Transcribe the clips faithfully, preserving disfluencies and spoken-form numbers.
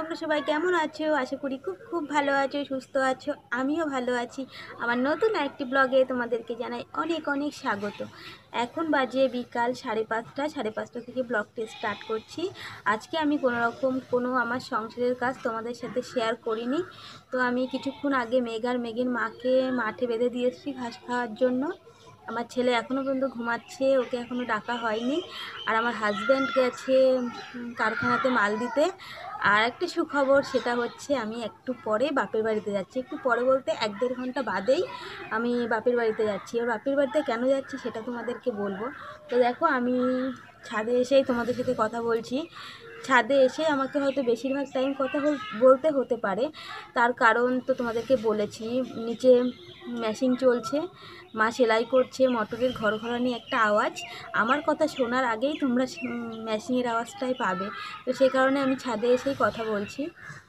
তোমরা সবাই কেমন আছো? আশা করি খুব খুব ভালো আছো, সুস্থ আছো। আমিও ভালো আছি। আমার নতুন একটি ব্লগে তোমাদেরকে জানাই অনেক অনেক স্বাগত। এখন বাজে বিকাল সাড়ে পাঁচটা সাড়ে পাঁচটা থেকে ব্লগটি স্টার্ট করছি। আজকে আমি কোনো রকম কোনো আমার সংসারের কাজ তোমাদের সাথে শেয়ার করিনি। তো আমি কিছুক্ষণ আগে মেঘ আর মেঘের মাকে মাঠে বেঁধে দিয়েছি ঘাস খাওয়ার জন্য। আমার ছেলে এখনও পর্যন্ত ঘুমাচ্ছে, ওকে এখনও ডাকা হয়নি। আর আমার হাজব্যান্ড গেছে কারখানাতে মাল দিতে। আর একটা সুখবর, সেটা হচ্ছে আমি একটু পরে বাপের বাড়িতে যাচ্ছি। একটু পরে বলতে এক দেড় ঘন্টা বাদেই আমি বাপের বাড়িতে যাচ্ছি। আর বাপের বাড়িতে কেন যাচ্ছি সেটা তোমাদেরকে বলবো। তো দেখো, আমি ছাদে এসেই তোমাদের সাথে কথা বলছি। ছাদে এসে আমাকে হয়তো বেশিরভাগ টাইম কথা বলতে হতে পারে, তার কারণ তো তোমাদেরকে বলেছি। নিচে মেশিন চলছে, মা সেলাই করছে, মোটরের ঘরঘরানি একটা আওয়াজ। আমার কথা শোনার আগেই তোমরা মেশিনের আওয়াজটাই পাবে। তো সেই কারণে আমি ছাদে এসেই কথা বলছি।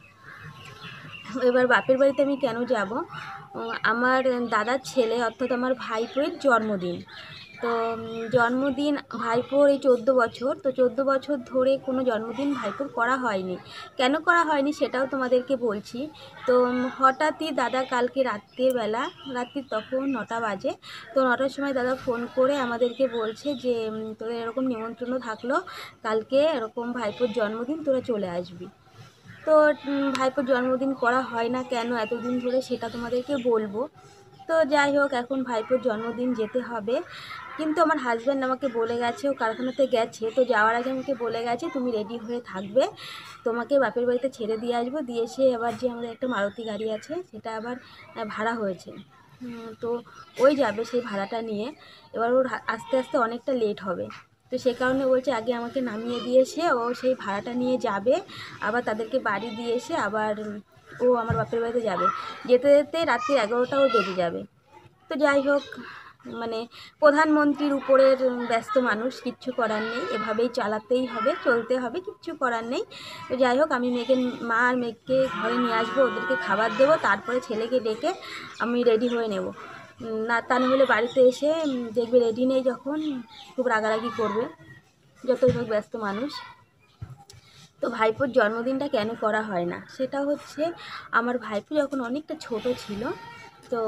এবার বাপের বাড়িতে আমি কেন যাব? আমার দাদার ছেলে অর্থাৎ আমার ভাইপোর জন্মদিন। তো জন্মদিন ভাইপোর এই চোদ্দো বছর, তো চোদ্দো বছর ধরে কোনো জন্মদিন ভাইপোর করা হয়নি। কেন করা হয়নি সেটাও তোমাদেরকে বলছি। তো হঠাৎই দাদা কালকে রাত্রিবেলা, রাত্রি তখন নটা বাজে, তো নটার সময় দাদা ফোন করে আমাদেরকে বলছে যে তোদের এরকম নিমন্ত্রণ থাকলো, কালকে এরকম ভাইপোর জন্মদিন, তোরা চলে আসবি। তো ভাইপোর জন্মদিন করা হয় না কেন এতদিন ধরে সেটা তোমাদেরকে বলবো। তো যাই হোক, এখন ভাইপোর জন্মদিন যেতে হবে। কিন্তু আমার হাজব্যান্ড আমাকে বলে গেছে, ও কারখানাতে গেছে, তো যাওয়ার আগে আমাকে বলে গেছে তুমি রেডি হয়ে থাকবে, তোমাকে বাপের বাড়িতে ছেড়ে দিয়ে আসবো। দিয়ে এসে আবার যে আমাদের একটা মারুতি গাড়ি আছে, সেটা আবার ভাড়া হয়েছে, তো ওই যাবে সেই ভাড়াটা নিয়ে। এবার ওর আস্তে আস্তে অনেকটা লেট হবে, তো সে কারণে বলছে আগে আমাকে নামিয়ে দিয়ে এসে ও সেই ভাড়াটা নিয়ে যাবে, আবার তাদেরকে বাড়ি দিয়ে এসে আবার ও আমার বাপের বাড়িতে যাবে। যেতে যেতে রাত্রি এগারোটাও বেজে যাবে। তো যাই হোক, মানে প্রধানমন্ত্রীর উপরের ব্যস্ত মানুষ, কিচ্ছু করার নেই, এভাবেই চালাতেই হবে, চলতে হবে, কিচ্ছু করার নেই। তো যাই হোক, আমি মেয়েকে, মা আর মেয়েকে ঘরে নিয়ে আসবো, ওদেরকে খাবার দেবো, তারপরে ছেলেকে ডেকে আমি রেডি হয়ে নেব। না তা নাহলে বাড়িতে এসে দেখবে রেডি নেই যখন, খুব রাগারাগি করবে, যতই হোক ব্যস্ত মানুষ। তো ভাইপোর জন্মদিনটা কেন করা হয় না সেটা হচ্ছে, আমার ভাইপো যখন অনেকটা ছোট ছিল, তো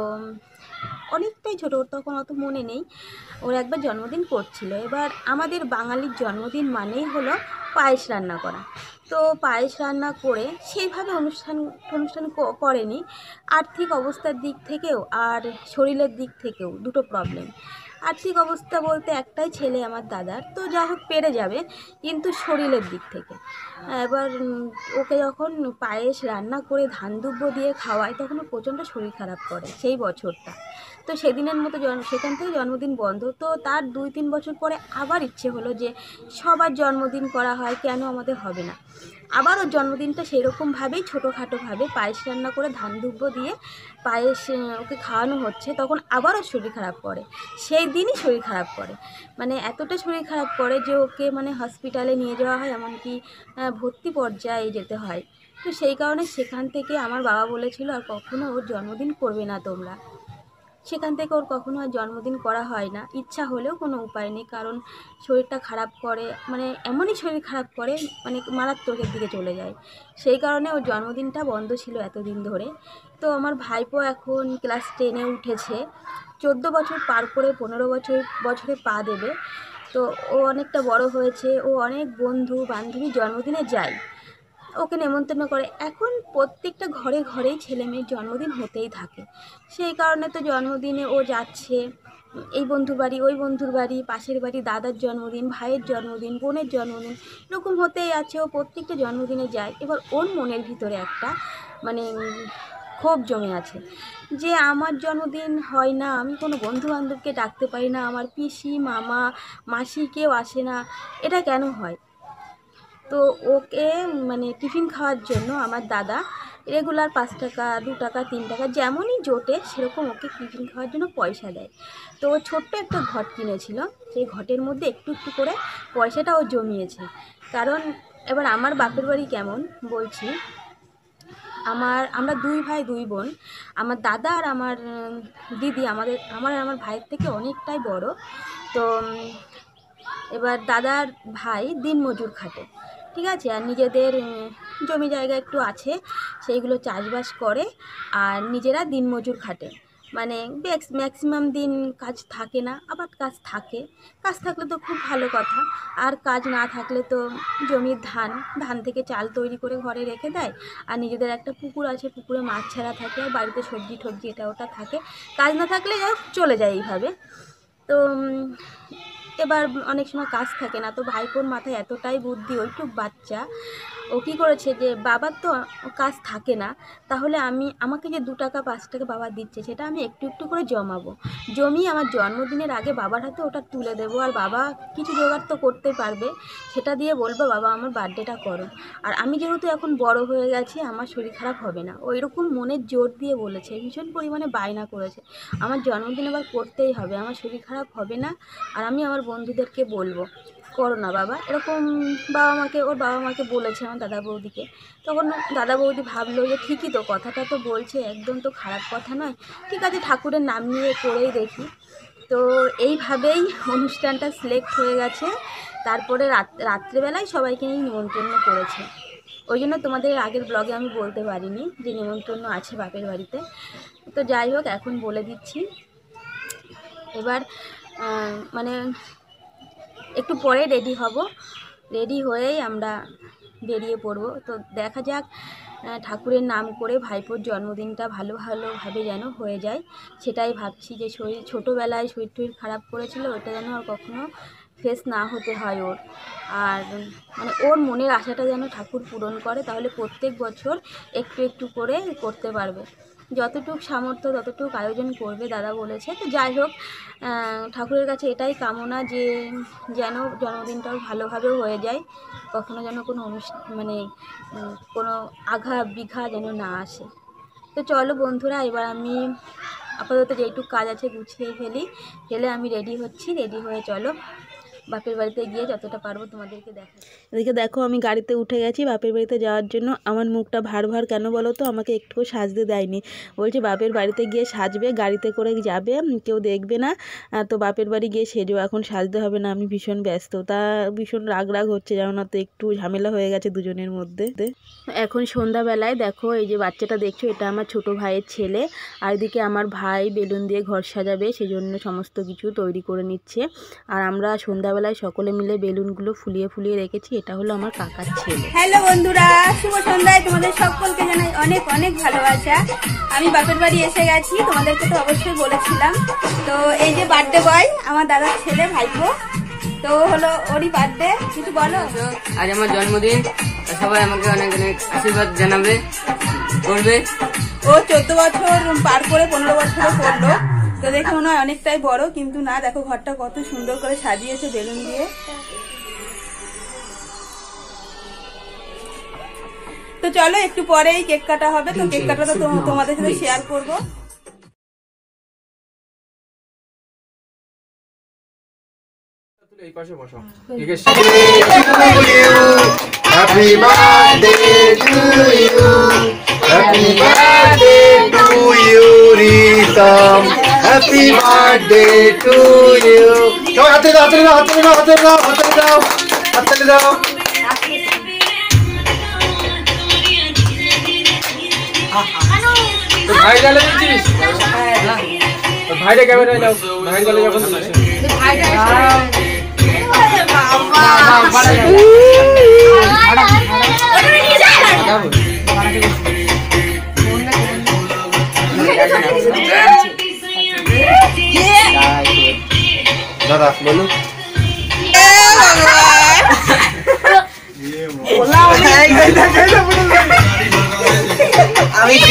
অনেকটাই ছোটো, ওর তখন অত মনে নেই, ওর একবার জন্মদিন করছিল। এবার আমাদের বাঙালির জন্মদিন মানেই হলো পায়েস রান্না করা। তো পায়েস রান্না করে সেইভাবে অনুষ্ঠান অনুষ্ঠান করেনি। আর্থিক অবস্থার দিক থেকেও আর শরীরের দিক থেকেও দুটো প্রবলেম। আর্থিক অবস্থা বলতে একটাই ছেলে আমার দাদার, তো যা হোক পেরে যাবে, কিন্তু শরীরের দিক থেকে এবার ওকে যখন পায়েস রান্না করে ধান দুব্বো দিয়ে খাওয়ায়, তখন ওর প্রচণ্ড শরীর খারাপ করে সেই বছরটা। তো সেদিনের মতো জন্ম সেখান থেকে জন্মদিন বন্ধ। তো তার দুই তিন বছর পরে আবার ইচ্ছে হলো যে সবার জন্মদিন করা হয়, কেন আমাদের হবে না। আবার ওর জন্মদিনটা সেরকমভাবেই ছোটোখাটোভাবে পায়েস রান্না করে ধান দুব্বো দিয়ে পায়েস ওকে খাওয়ানো হচ্ছে, তখন আবার ওর শরীর খারাপ করে। সেই দিনই শরীর খারাপ করে, মানে এতটা শরীর খারাপ করে যে ওকে মানে হসপিটালে নিয়ে যাওয়া হয়, এমনকি ভর্তি পর্যায়ে যেতে হয়। তো সেই কারণে সেখান থেকে আমার বাবা বলেছিল আর কখনো ওর জন্মদিন করবে না তোমরা। সেখান থেকে ওর কখনো আর জন্মদিন করা হয় না, ইচ্ছা হলেও কোনো উপায় নেই, কারণ শরীরটা খারাপ করে, মানে এমনই শরীর খারাপ করে, মানে মারাত্মকের দিকে চলে যায়। সেই কারণে ওর জন্মদিনটা বন্ধ ছিল এতদিন ধরে। তো আমার ভাইপো এখন ক্লাস টেনে উঠেছে, চোদ্দো বছর পার করে পনেরো বছর বছরে পা দেবে। তো ও অনেকটা বড় হয়েছে, ও অনেক বন্ধু বান্ধবীর জন্মদিনে যায়, ওকে নেমন্তন্ন করে। এখন প্রত্যেকটা ঘরে ঘরেই ছেলে মেয়ের জন্মদিন হতেই থাকে, সেই কারণে তো জন্মদিনে ও যাচ্ছে, এই বন্ধুর বাড়ি, ওই বন্ধুর বাড়ি, পাশের বাড়ি দাদার জন্মদিন, ভাইয়ের জন্মদিন, বোনের জন্মদিন, এরকম হতেই আছে, ও প্রত্যেকটা জন্মদিনে যায়। এবার ওর মনের ভিতরে একটা মানে ক্ষোভ জমে আছে যে আমার জন্মদিন হয় না, আমি কোনো বন্ধুবান্ধবকে ডাকতে পারি না, আমার পিসি মামা মাসি কেউ আসে না, এটা কেন হয়। তো ওকে মানে টিফিন খাওয়ার জন্য আমার দাদা রেগুলার পাঁচ টাকা দু টাকা তিন টাকা যেমনই জোটে সেরকম ওকে টিফিন খাওয়ার জন্য পয়সা দেয়। তো ও ছোট্ট একটা ঘট কিনেছিল, সেই ঘটের মধ্যে একটু একটু করে পয়সাটা ও জমিয়েছে। কারণ এবার আমার বাপের বাড়ি কেমন বলছি, আমার আমরা দুই ভাই দুই বোন, আমার দাদা আর আমার দিদি আমাদের আমার আমার ভাইয়ের থেকে অনেকটাই বড়। তো এবার দাদার ভাই দিনমজুর খাটে, ঠিক আছে। আর নিজেদের জমি জায়গা একটু আছে, সেইগুলো চাষবাস করে আর নিজেরা দিনমজুর খাটে। মানে ম্যাক্সিমাম দিন কাজ থাকে না, আবার কাজ থাকে। কাজ থাকলে তো খুব ভালো কথা, আর কাজ না থাকলে তো জমির ধান ধান থেকে চাল তৈরি করে ঘরে রেখে দেয়। আর নিজেদের একটা পুকুর আছে, পুকুরে মাছ ছাড়া থাকে, আর বাড়িতে সবজি টবজি এটা ওটা থাকে। কাজ না থাকলে যাই চলে যায় এইভাবে। তো এবার অনেক সময় কাজ থাকে না, তো ভাইপোর মাথায় এতটাই বুদ্ধি, ওইটুক বাচ্চা ও কী করেছে যে বাবার তো কাজ থাকে না, তাহলে আমি আমাকে যে দু টাকা পাঁচ টাকা বাবা দিচ্ছে সেটা আমি একটু একটু করে জমাবো, জমিয়ে আমার জন্মদিনের আগে বাবার হাতে ওটা তুলে দেবো। আর বাবা কিছু জোগাড় তো করতে পারবে, সেটা দিয়ে বলবো বাবা আমার বার্থডেটা করো। আর আমি যেহেতু এখন বড় হয়ে গেছি, আমার শরীর খারাপ হবে না। ওই রকম মনের জোর দিয়ে বলেছে, ভীষণ পরিমাণে বায়না করেছে আমার জন্মদিন আবার করতেই হবে, আমার শরীর খারাপ হবে না। আর আমি আমার বন্ধুদেরকে বলবো করো না বাবা, এরকম বাবা মাকে ওর বাবা মাকে বলেছে আমার দাদা বৌদিকে। তখন দাদা বৌদি ভাবলো যে ঠিকই তো, কথাটা তো বলছে, একদম তো খারাপ কথা নয়, ঠিক আছে ঠাকুরের নাম নিয়ে করেই দেখি। তো এইভাবেই অনুষ্ঠানটা সিলেক্ট হয়ে গেছে। তারপরে রাত রাত্রেবেলায় সবাইকে নিয়ে নিমন্ত্রণ করেছে, ওই জন্য তোমাদের আগের ব্লগে আমি বলতে পারিনি যে নিমন্ত্রণ আছে বাপের বাড়িতে। তো যাই হোক এখন বলে দিচ্ছি। এবার মানে একটু পরে রেডি হব, রেডি হয়েই আমরা বেরিয়ে পড়ব। তো দেখা যাক ঠাকুরের নাম করে ভাইপোর জন্মদিনটা ভালো ভালোভাবে যেন হয়ে যায়, সেটাই ভাবছি। যে শরীর ছোটোবেলায় শরীর টরীর খারাপ করেছিল, ওটা যেন আর কখনো ফেস না হতে হয় ওর। আর মানে ওর মনের আশাটা যেন ঠাকুর পূরণ করে, তাহলে প্রত্যেক বছর একটু একটু করে করতে পারবে, যতটুকু সামর্থ্য ততটুকু আয়োজন করবে দাদা বলেছে। তো যাই হোক ঠাকুরের কাছে এটাই কামনা যে যেন জন্মদিনটাও ভালোভাবেও হয়ে যায়, কখনো যেন কোনো অনুষ্ঠান মানে কোনো আঘা বিঘা যেন না আসে। তো চলো বন্ধুরা, এবার আমি আপাতত যেইটুকু কাজ আছে গুছিয়ে ফেলি, ফেলে আমি রেডি হচ্ছি। রেডি হয়ে চলো বাপের বাড়িতে গিয়ে যতটা পারবো তোমাদেরকে দেখা। এদিকে দেখো আমি গাড়িতে উঠে গেছি বাপের বাড়িতে যাওয়ার জন্য। আমার মুখটা ভার ভার কেন বলো তো, আমাকে একটুও সাজতে দেয়নি, বলছে বাপের বাড়িতে গিয়ে সাজবে, গাড়িতে করে যাবে, কেউ দেখবে না, তো বাপের বাড়ি গিয়ে সেজো, এখন সাজতে হবে না, আমি ভীষণ ব্যস্ত। তা ভীষণ রাগ রাগ হচ্ছে জানো না, তো একটু ঝামেলা হয়ে গেছে দুজনের মধ্যে। এখন সন্ধ্যাবেলায় দেখো এই যে বাচ্চাটা দেখছো, এটা আমার ছোট ভাইয়ের ছেলে। আর এদিকে আমার ভাই বেলুন দিয়ে ঘর সাজাবে, সেই জন্য সমস্ত কিছু তৈরি করে নিচ্ছে। আর আমরা সন্ধ্যাবেলায় সকলে মিলে বেলুনগুলো ফুলিয়ে ফুলিয়ে রেখেছি। এটা হলো আমার কাকার ছেলে। হ্যালো বন্ধুরা, শুভ সন্ধ্যায় তোমাদের সকলকে জানাই অনেক অনেক ভালোবাসা। আমি বাপের বাড়ি এসে গেছি, তোমাদেরকে তো অবশ্যই বলেছিলাম। তো এই যে বার্থডে বয় আমার দাদার ছেলে ভাইপো, তো হলো ওরই বার্থডে। কিছু বলো। আজ আমার জন্মদিন, সবাই আমাকে অনেক অনেক আশীর্বাদ জানাবে করবে। ও চোদ্দ বছর পার করে পনেরো বছরে পড়লো, তো দেখে মনে হয় অনেকটাই বড়, কিন্তু না, দেখো ঘরটা কত সুন্দর করে সাজিয়েছে বেলুন দিয়ে। তো চলো একটু পরেই কেক কাটা হবে, তো কেক কাটাটা তোমাদের সাথে শেয়ার করবো। এই পাশে বসো। Happy birthday to you. Happy birthday to you, Ritam. Happy birthday to you. Come on, happy birthday, happy birthday, happy birthday, happy birthday. তো ভাই গেলে দিচ্ছিস? ভাইটা ক্যামেরা যাও, ভাই গেলে যখন দাদা বলুন। আমি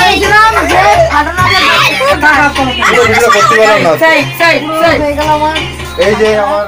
এই যে আমার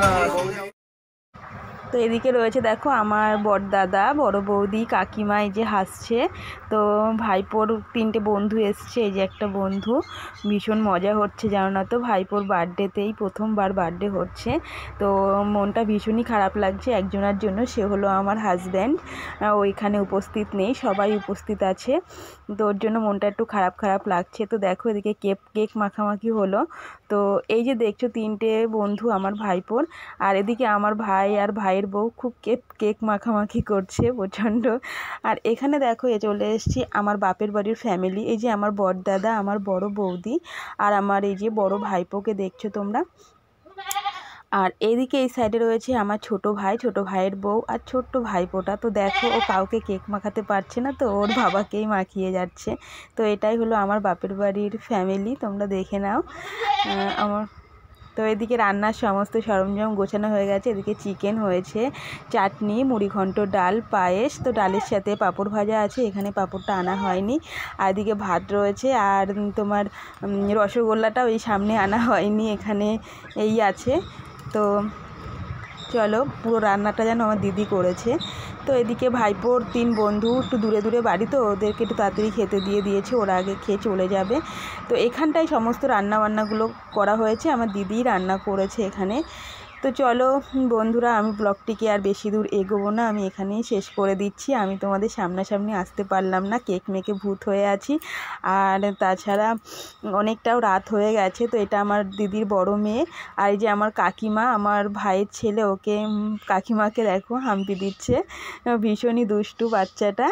তো এদিকে রয়েছে দেখো আমার বড়দাদা, বড় বৌদি, কাকিমা এই যে হাসছে। তো ভাইপোর তিনটে বন্ধু এসছে, এই যে একটা বন্ধু, ভীষণ মজা হচ্ছে জানো না। তো ভাইপোর বার্থডেতেই প্রথমবার বার্থডে হচ্ছে, তো মনটা ভীষণই খারাপ লাগছে একজনের জন্য, সে হলো আমার হাজব্যান্ড। ওইখানে উপস্থিত নেই, সবাই উপস্থিত আছে, তো ওর জন্য মনটা একটু খারাপ খারাপ লাগছে। তো দেখো এদিকে কেক কেক মাখামাখি হলো। তো এই যে দেখছো তিনটে বন্ধু আমার ভাইপোর, আর এদিকে আমার ভাই আর ভাইয়ের ভাইয়ের বউ খুব কেক কেক মাখামাখি করছে প্রচণ্ড। আর এখানে দেখো এ চলে এসেছি আমার বাপের বাড়ির ফ্যামিলি। এই যে আমার বড়দাদা, আমার বড় বৌদি আর আমার এই যে বড় ভাইপোকে দেখছো তোমরা। আর এইদিকে এই সাইডে রয়েছে আমার ছোট ভাই, ছোট ভাইয়ের বউ আর ছোট্ট ভাইপোটা। তো দেখো ও কাউকে কেক মাখাতে পারছে না, তো ওর বাবাকেই মাখিয়ে যাচ্ছে। তো এটাই হলো আমার বাপের বাড়ির ফ্যামিলি, তোমরা দেখে নাও। আমার তো এদিকে রান্নার সমস্ত সরঞ্জাম গোছানো হয়ে গেছে। এদিকে চিকেন হয়েছে, চাটনি, মুড়িঘণ্ট, ডাল, পায়েস। তো ডালের সাথে পাঁপড় ভাজা আছে, এখানে পাঁপড়টা আনা হয়নি। আর এদিকে ভাত রয়েছে, আর তোমার রসগোল্লাটা ওই সামনে আনা হয়নি, এখানে এই আছে। তো চলো, পুরো রান্নাটা যেন আমার দিদি করেছে। তো এদিকে ভাইপোর তিন বন্ধু একটু দূরে দূরে বাড়ি, তো ওদেরকে একটু তাড়াতাড়ি খেতে দিয়ে দিয়েছে, ওরা আগে খেয়ে চলে যাবে। তো এখানটায় সমস্ত রান্না বান্নাগুলো করা হয়েছে, আমার দিদিই রান্না করেছে এখানে। তো চলো বন্ধুরা, আমি ব্লগটিকে আর বেশি দূর এগোবো না, আমি এখানেই শেষ করে দিচ্ছি। আমি তোমাদের সামনাসামনি আসতে পারলাম না, কেক মেকে ভূত হয়ে আছি। আর তাছাড়া অনেকটাও রাত হয়ে গেছে। তো এটা আমার দিদির বড় মেয়ে, আর এই যে আমার কাকিমা, আমার ভাইয়ের ছেলে, ওকে কাকিমাকে দেখো হাম্পি দিচ্ছে, ভীষণই দুষ্টু বাচ্চাটা।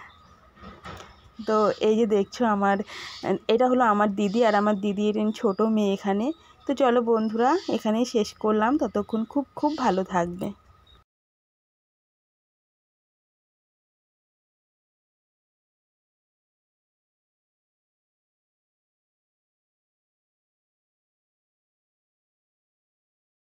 তো এই যে দেখছো আমার, এটা হলো আমার দিদি আর আমার দিদির ছোট মেয়ে এখানে। তো চলো বন্ধুরা, এখানেই শেষ করলাম। ততক্ষণ খুব খুব ভালো থাকবে।